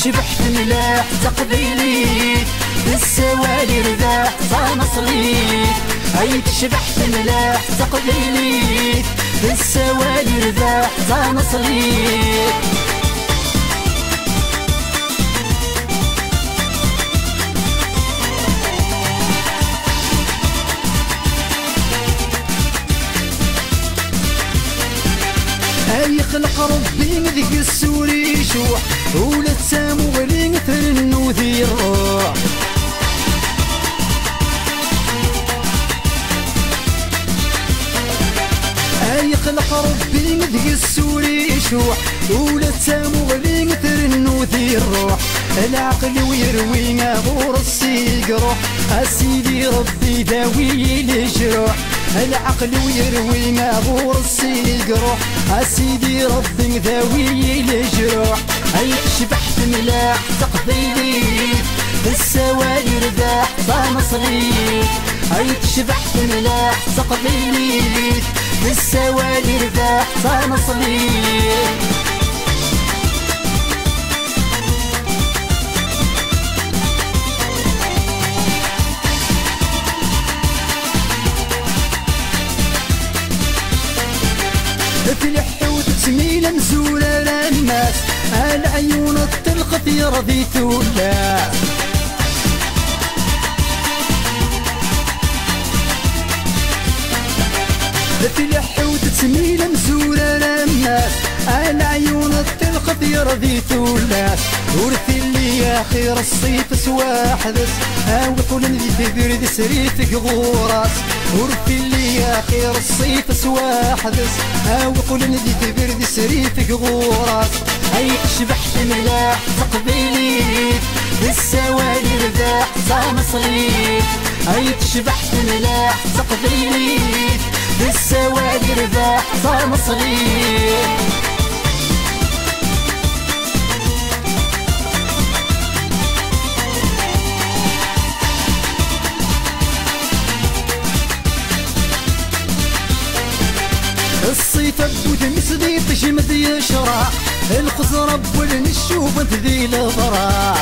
شبحت ملاح تقبيلي بالسوالي رذاح صانصلي. هيت شبحت ملاح تقبيلي بالسوالي رذاح صانصلي. يخلق ربي ذيك السوري شوح ولا تسامو غلي مثل وذي الروح. يخلق ربي ذيك السوري شوح ولا تسامو غلي مثل وذي الروح. العقل ويروي غور السيق روح اسيدي ربي داوي الجروح. العقل ويروي غور السيق روح اسيدي ربي ذاوي الجروح. هيت شبحت ملاح تقبيلي بالسوالي رذاح صانصلي. هيت شبحت ملاح تقبيلي بالسوالي رذاح صانصلي. في الحوت تميل مزولة للناس العيون الطلقت يرضيت ولا. في الحوت تميل مزولة للناس العيون الطلقت يرضيت ولا. ورثي اللي يا خير الصيف سواحدس وقول اللي تبرد سريتك غوراس. ورثي اللي يا خير الصيف سواحدس وقول اللي تبرد سريتك غوراس. هيك شبحت ملاح تقبيلي بالسوالي رذاح صانصلي. هيك شبحت ملاح تقبيلي بالسوالي رذاح صانصلي. الصيف بود مسدي تجمد يشرع القزرب والنشوب ذي الضراع.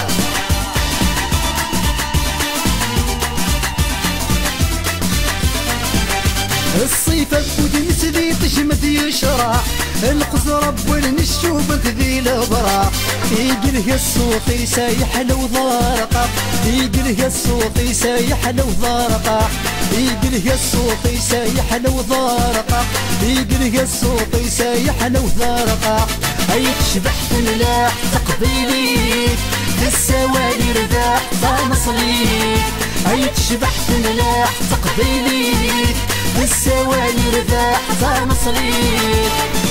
الصيف بود مسدي تجمد يشرع القزرب والنشوب ذي الضراع. يجله السوق يسايح لو ضارقه يجله السوق يسايح لو ضارقه يجله السوق يسايح لو ضارقه يجله السوق يسايح لو ضارقه. هيك شبحت ملاح تقبيلي بالسوالي رذاح صانصلي. هيك شبحت ملاح تقبيلي بالسوالي رذاح صانصلي.